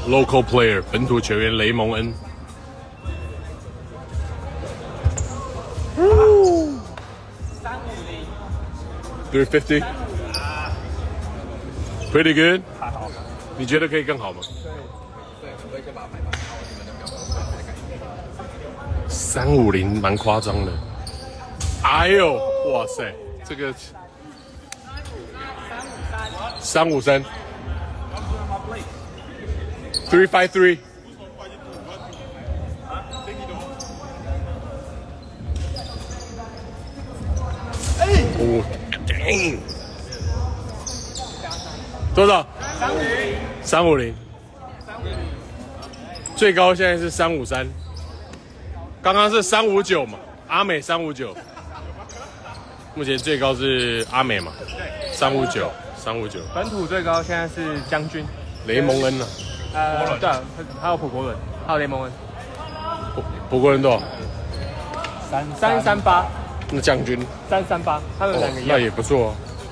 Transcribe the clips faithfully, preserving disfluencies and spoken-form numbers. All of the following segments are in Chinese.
local player 本土球员雷蒙恩。three fifty pretty good。你觉得可以更好吗？ 对，对，可以先把它买满，然后你们的表格再改一下。 三五零蛮夸张的。哎呦，哇塞，这个三五三 ，three five three。哦 ，dang， 多少？三五零。三五零。最高现在是三五三，刚刚是三五九嘛，阿美三五九。目前最高是阿美嘛，三五九，三五九。 本土最高现在是将军雷蒙恩啊， 呃，对，还有普国伦，还有雷蒙恩。 普普国人多少？ 三三三八。 那将军三三八，他们两个一样， 那也不错哦。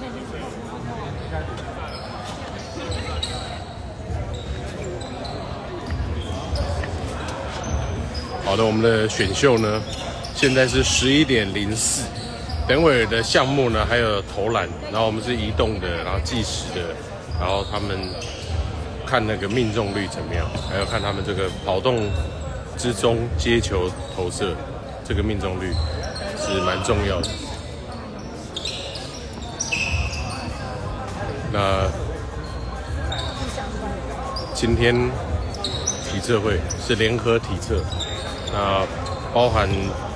好的，我们的选秀呢，现在是十一点零四。等会儿的项目呢，还有投篮，然后我们是移动的，然后计时的，然后他们看那个命中率怎么样，还有看他们这个跑动之中接球投射，这个命中率是蛮重要的。那今天体测会是联合体测，那包含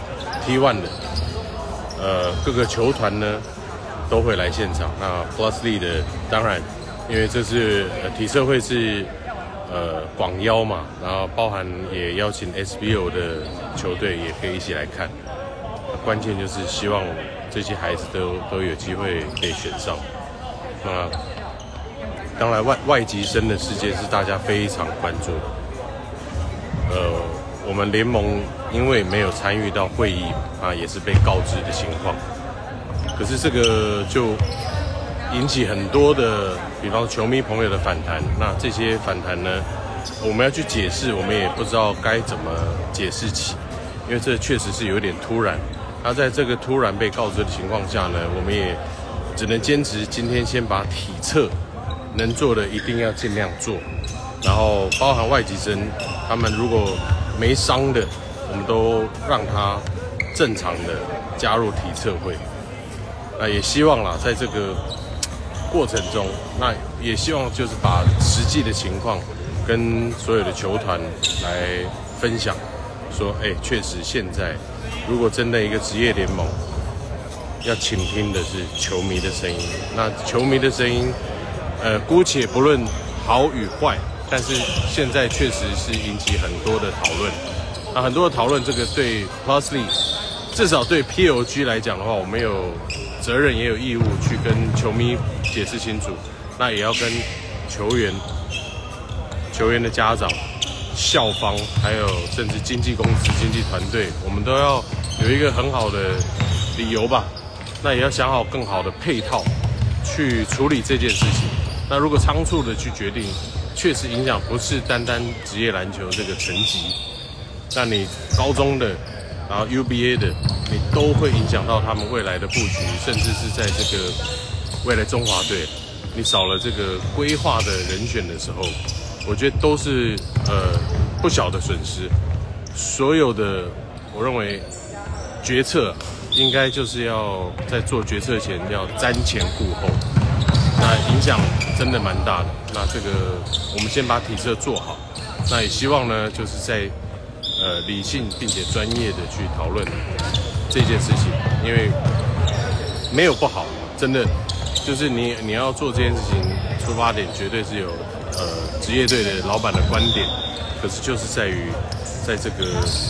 T 一 的。呃，各个球团呢都会来现场。那 Plus League 的当然，因为这是呃体测会是呃广邀嘛，然后包含也邀请 S B O 的球队也可以一起来看。关键就是希望这些孩子都都有机会被选上。那当然外外籍生的世界是大家非常关注的。呃，我们联盟因为没有参与到会议啊，也是被告知的情况。可是这个就引起很多的，比方说球迷朋友的反弹。那这些反弹呢，我们要去解释，我们也不知道该怎么解释起，因为这确实是有点突然。那在这个突然被告知的情况下呢，我们也只能坚持今天先把体测能做的一定要尽量做，然后包含外籍生，他们如果没伤的，我们都让他正常的加入体测会。那也希望啦，在这个过程中，那也希望就是把实际的情况跟所有的球团来分享，说，哎，确实现在如果真的一个职业联盟要倾听的是球迷的声音，那球迷的声音，呃，姑且不论好与坏。但是现在确实是引起很多的讨论，那很多的讨论，这个对 Plus League， 至少对 P L G 来讲的话，我们有责任也有义务去跟球迷解释清楚，那也要跟球员、球员的家长、校方，还有甚至经纪公司、经纪团队，我们都要有一个很好的理由吧，那也要想好更好的配套去处理这件事情。那如果仓促的去决定，确实影响不是单单职业篮球这个层级，那你高中的，然后 U B A 的，你都会影响到他们未来的布局，甚至是在这个未来中华队，你少了这个规划的人选的时候，我觉得都是呃不小的损失。所有的，我认为决策应该就是要在做决策前要瞻前顾后。那影响真的蛮大的。那这个我们先把体测做好，那也希望呢，就是在呃理性并且专业的去讨论这件事情，因为没有不好，真的就是你你要做这件事情，出发点绝对是有呃职业队的老板的观点，可是就是在于在这个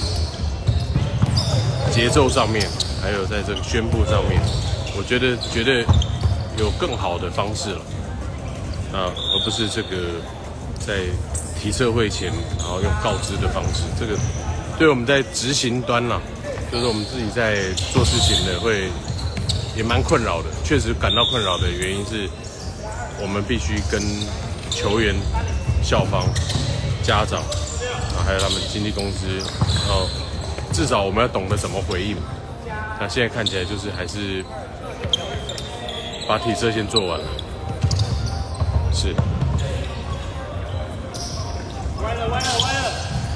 节奏上面，还有在这个宣布上面，我觉得绝对有更好的方式了，啊，而不是这个在体测会前，然后用告知的方式，这个对我们在执行端啦，就是我们自己在做事情的会也蛮困扰的。确实感到困扰的原因是，我们必须跟球员、校方、 家长啊，还有他们经纪公司，然后至少我们要懂得怎么回应。那现在看起来就是还是把体测先做完了，是。歪了歪了歪了，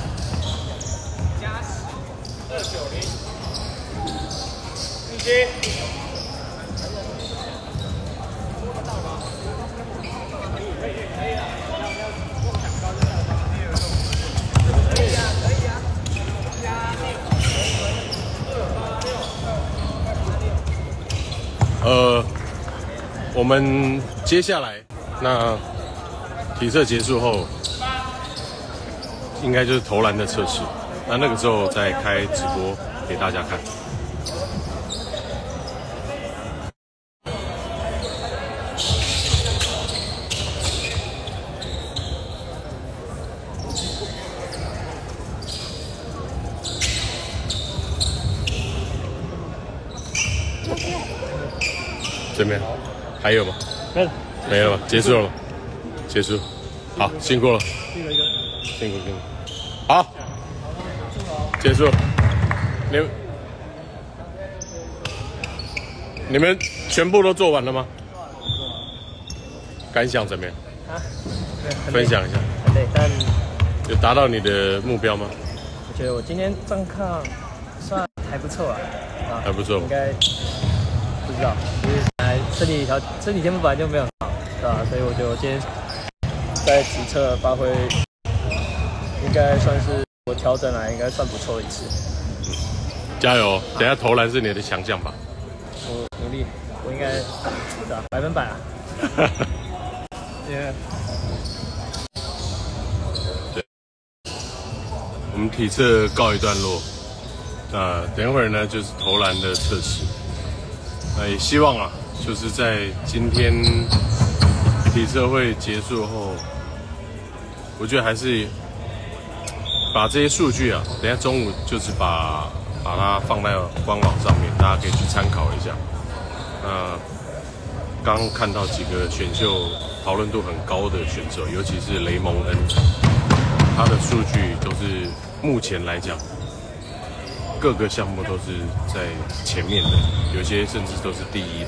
加十二九零，日期。呃，我们接下来那体测结束后，应该就是投篮的测试。那那个时候再开直播给大家看。这边还有吗？ 没了， 没了吧？结束了吗？结束。好，辛苦了。 一个一个。 辛苦辛苦。好，结束。你们你们全部都做完了吗？感想怎么样？ 啊， 分享一下。 很累，但有达到你的目标吗？ 我觉得我今天状况算还不错啊。啊， 还不错。 应该不知道，就是本来身体条身体天赋本来就没有很好，对吧？所以我觉得我今天在体测发挥，应该算是我调整来应该算不错一次。 加油！等一下投篮是你的强项吧？ 我努力，我应该对吧？百分百啊！因为对，我们体测告一段落。那等一会儿呢，就是投篮的测试。那也希望啊，就是在今天体测会结束后，我觉得还是把这些数据啊，等一下中午就是把把它放在官网上面，大家可以去参考一下。那刚看到几个选秀讨论度很高的选手，尤其是雷蒙恩，他的数据都是目前来讲，各个项目都是在前面的，有些甚至都是第一的。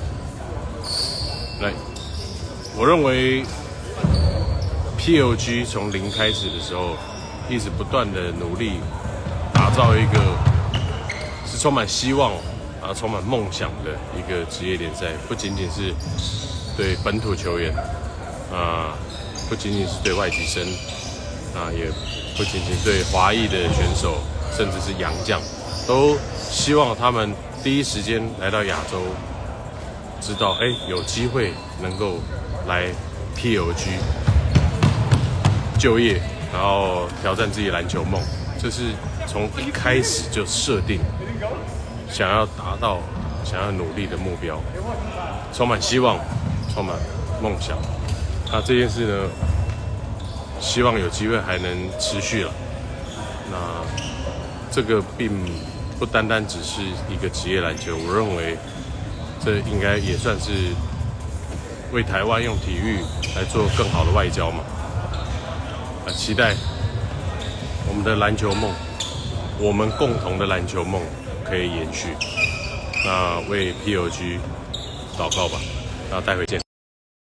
那我认为 P L G 从零开始的时候，一直不断的努力打造一个是充满希望啊、充满梦想的一个职业联赛，不仅仅是对本土球员啊，不仅仅是对外籍生啊，也不仅仅对华裔的选手，甚至是洋将，都希望他们第一时间来到亚洲，知道哎有机会能够来 P L G 就业，然后挑战自己篮球梦，这是从一开始就设定想要达到、想要努力的目标，充满希望，充满梦想。那这件事呢，希望有机会还能持续了。那这个并不单单只是一个职业篮球，我认为这应该也算是为台湾用体育来做更好的外交嘛。啊，期待我们的篮球梦，我们共同的篮球梦可以延续。那为 P L G 祷告吧，那待会见。